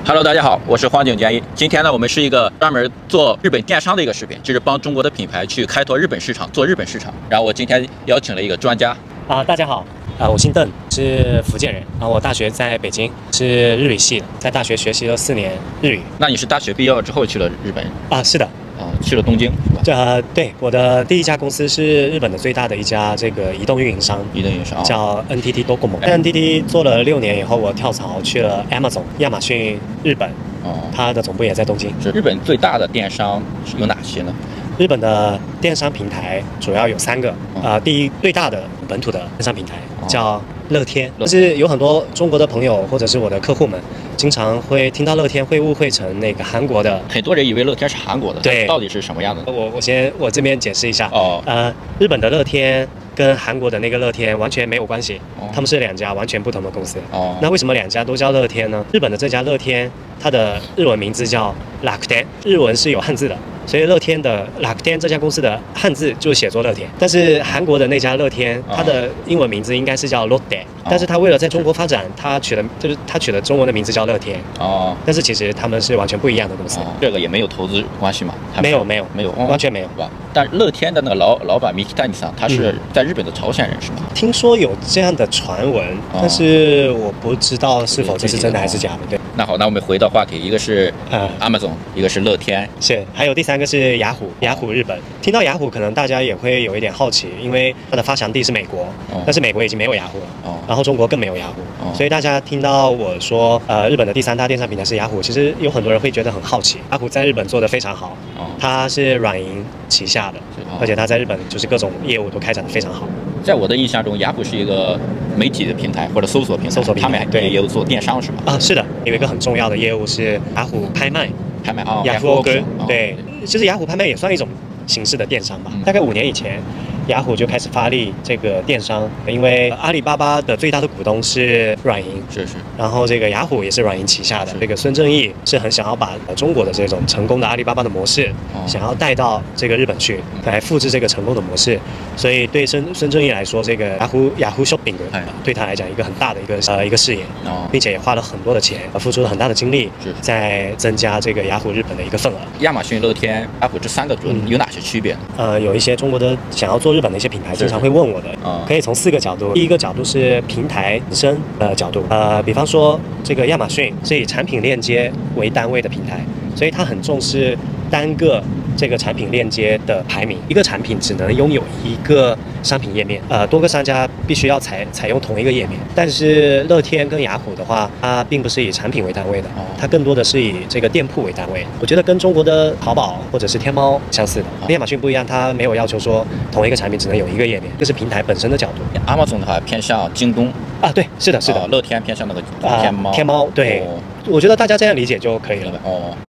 Hello， 大家好，我是荒井健一。今天呢，我们是一个专门做日本电商的一个视频，就是帮中国的品牌去开拓日本市场，做日本市场。然后我今天邀请了一个专家。 大家好，我姓邓，是福建人。我大学在北京，是日语系的，在大学学习了4年日语。 那你是大学毕业了之后去了日本？ 是的。 去了东京是吧？ 对，我的第一家公司是日本的最大的一家这个移动运营商，叫 NTT Docomo。NTT 做了6年以后，我跳槽去了 Amazon 亚马逊日本，它的总部也在东京。 是日本最大的电商有哪些呢？ 日本的电商平台主要有3个，第一最大的本土的电商平台叫乐天，但是有很多中国的朋友或者是我的客户们，经常会听到乐天会误会成那个韩国的， 很多人以为乐天是韩国的， 对， 到底是什么样的？ 我这边解释一下，日本的乐天跟韩国的那个乐天完全没有关系，他们是2家完全不同的公司。那为什么2家都叫乐天呢？日本的这家乐天，它的日文名字叫 Rakuten， 日文是有汉字的。所以乐天的 Rakuten 这家公司的汉字就写作乐天，但是韩国的那家乐天，它的英文名字应该是叫 Lotte， 但是它为了在中国发展，它取了中文的名字叫乐天。但是其实他们是完全不一样的公司。这个也没有投资关系吗？ 没有，完全没有。 但乐天的那个老板Mikitani-san，他是在日本的朝鲜人是吗？ 听说有这样的传闻，但是我不知道是否这是真的还是假的。对。 那好，那我们回到话题，一个是Amazon， 一个是乐天， 是，还有第3个是雅虎日本。听到雅虎，可能大家也会有一点好奇，因为它的发祥地是美国，但是美国已经没有雅虎了，然后中国更没有雅虎，所以大家听到我说日本的第3大电商平台是雅虎，其实有很多人会觉得很好奇。雅虎在日本做得非常好，它是软银旗下的，而且它在日本就是各种业务都开展得非常好。 在我的印象中，雅虎是一个媒体的平台或者搜索平台，他们也有做电商是吧？ 是的，有一个很重要的业务是雅虎拍卖，雅虎哥，对，其实雅虎拍卖也算一种形式的电商吧。大概5年以前，雅虎就开始发力这个电商，因为阿里巴巴的最大的股东是软银，然后这个雅虎也是软银旗下的。这个孙正义是很想要把中国的这种成功的阿里巴巴的模式，想要带到这个日本去，来复制这个成功的模式。所以对孙正义来说，这个雅虎 Shopping 对他来讲一个很大的一个事业，并且也花了很多的钱，付出了很大的精力，在增加这个雅虎日本的一个份额。 亚马逊、乐天、雅虎这3个有哪些区别呢？ 有一些中国的想要做日本的一些品牌经常会问我的，可以从4个角度。第一个角度是平台本身的角度，比方说这个亚马逊是以产品链接为单位的平台，所以它很重视单个这个产品链接的排名，一个产品只能拥有一个商品页面，多个商家必须要采用同一个页面。但是乐天跟雅虎的话，它并不是以产品为单位的，它更多的是以这个店铺为单位。我觉得跟中国的淘宝或者是天猫相似的，跟亚马逊不一样，它没有要求说同一个产品只能有一个页面，这是平台本身的角度。 Amazon 的话偏向京东对，是的。 乐天偏向那个天猫。 对，我觉得大家这样理解就可以了。